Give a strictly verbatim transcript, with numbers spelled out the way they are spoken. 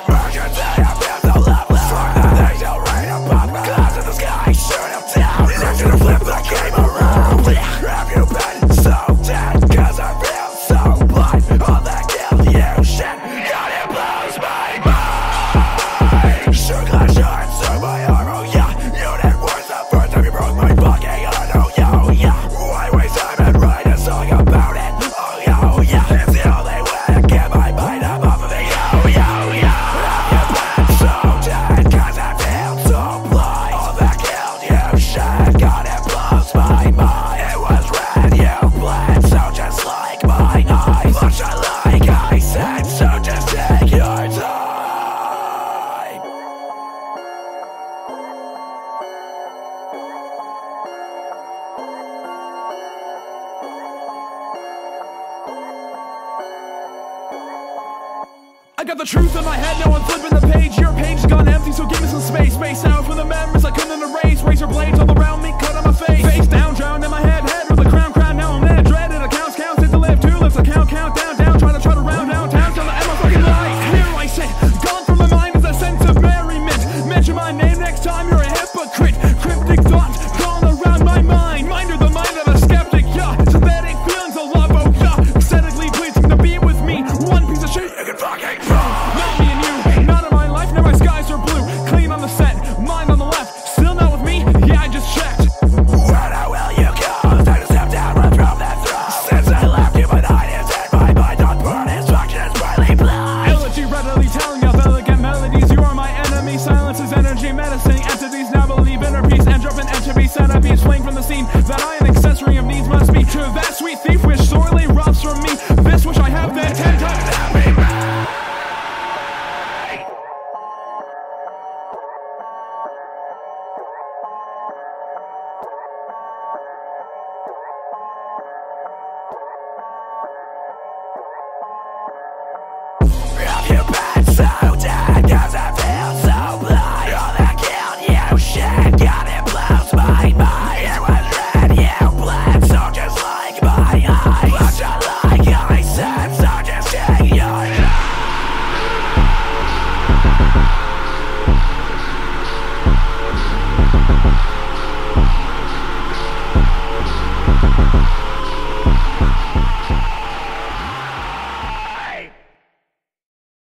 I got the truth in my head, now I'm flipping the page. Your page's gone empty, so give me some space. Space out from the memories I couldn't erase. Razor blades all around me, cut on my face. Face down, drowned in my head, head with the crown, crown. Now I'm there, dreaded, accounts, counts, hit the live, two lives, I count, count, down, down. Try to, try to round downtown, till the end of my fucking life. Here I sit, gone from my mind is a sense of merriment. Mention my name next time, you're a hypocrite. Cryptic thoughts, gone around my mind. Mind are the mind of a skeptic, yeah. Synthetic feelings of love, oh yeah. Aesthetically pleasing to be with me. One piece of shit, you can fucking not me and you, not in my life, now my skies are blue. Clean on the set, mind on the left. Still not with me? Yeah, I just checked. Where will you go? Time to step down, run from that throne. Since I left you, my night is dead. My mind on burn, instruction is brightly blind. Elegy readily telling of elegant melodies. You are my enemy, silence is energy. Menacing entities now believe inner peace. Endorphin entropy, centipedes fling from the scene. That I an accessory of needs must be. To that sweet thief which sorely robs from me. This which I have then ten times. Have you been so dead? Cause I feel so blind. All that killed you, shit, God, it blows my mind. It was red, you bled, so just like my eyes. Bloodshot like I said, so just take your life.